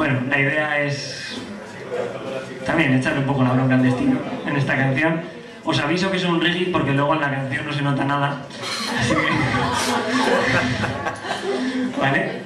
Bueno, la idea es también echarle un poco la bronca al destino en esta canción. Os aviso que es un reggae porque luego en la canción no se nota nada. Así que... ¿Vale?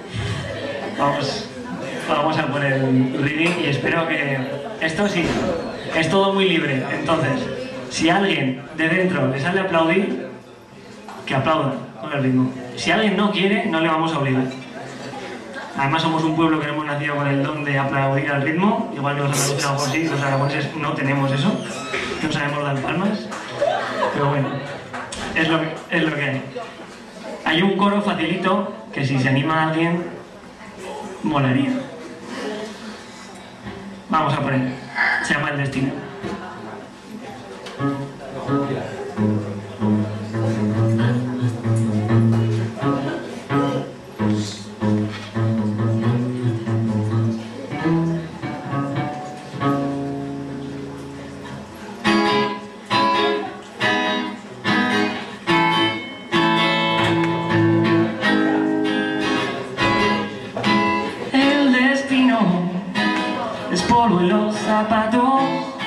Vamos a poner el reggae y espero que... Esto sí, es todo muy libre. Entonces, si a alguien de dentro le sale a aplaudir, que aplauda con el ritmo. Si alguien no quiere, no le vamos a obligar. Además somos un pueblo que hemos nacido con el don de aplaudir al ritmo, igual que los andaluces algo así, los aragoneses no tenemos eso, no sabemos dar palmas, pero bueno, es lo que hay. Hay un coro facilito que si se anima a alguien, molaría. Vamos a poner, se llama El Destino. Es polvo en los zapatos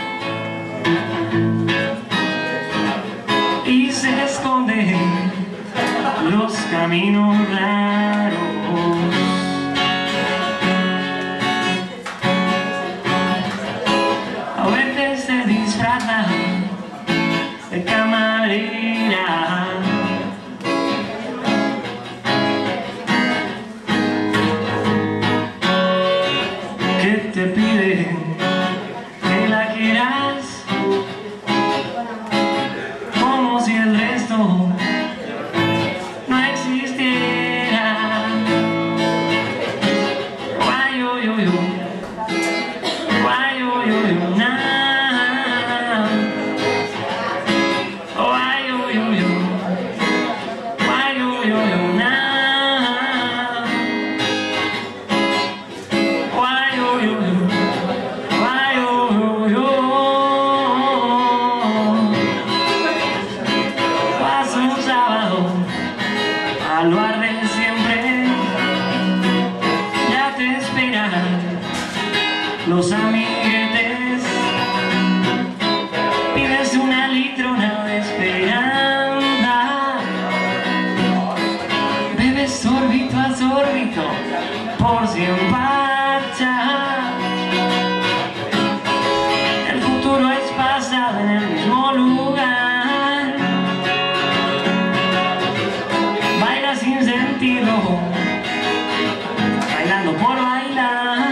y se esconde los caminos raros. A veces se disfraza de camarera. Te pide que la quieras como si el resto no existiera. Guay, yo, yo, yo. Guay, yo, yo, yo, na. Guay, yo, yo, yo. Guay, yo, yo, yo, na. Al bar de siempre ya te esperan los amiguetes. Pides una litrona de esperanza, bebes sorbito a sorbito por si empacha. El futuro es pasado en el mismo lugar. Sin sentido, bailando por bailar,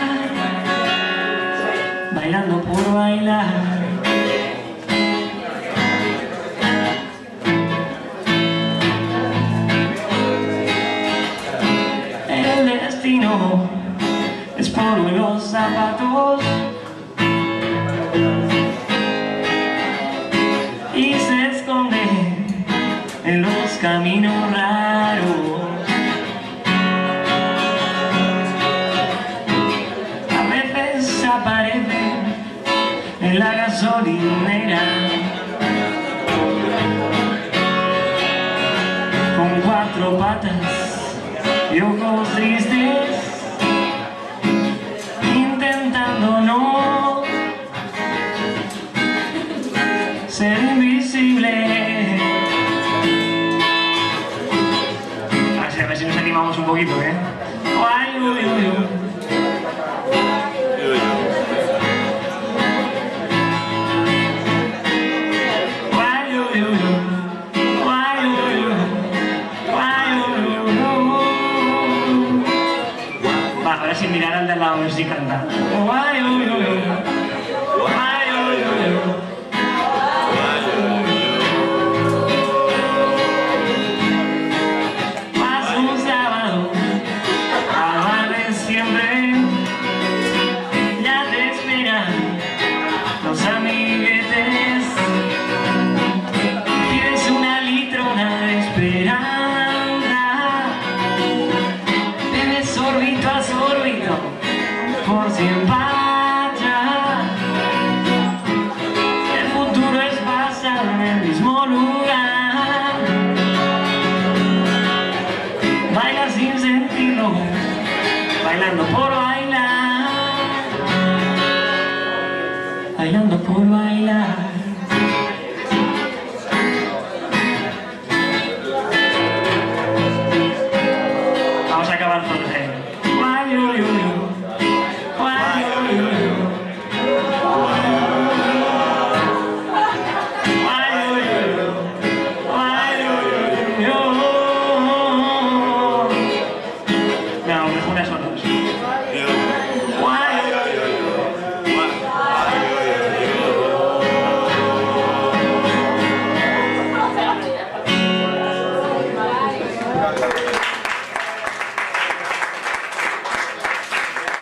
bailando por bailar. El destino es polvo en los zapatos y se esconde en los caminos raros. A veces aparece en la gasolinera con cuatro patas y ojos tristes, intentando no ser invisible. A ver si nos animamos un poquito, ¿eh? Guay, uy, uy, uy. Guay, uy, uy, uy. Guay, uy, uy. Guay, uy, uy, uy. Va, ahora sin mirar al de al lado, a ver si canta. Guay, uy, uy, uy. Guay, uy, uy, uy. Los amiguetes, pides una litrona de esperanza, bebes sorbito a sorbito por si empacha. El futuro es pasado en el mismo lugar. Baila sin sentido, bailando por bailar. bailando por bailar.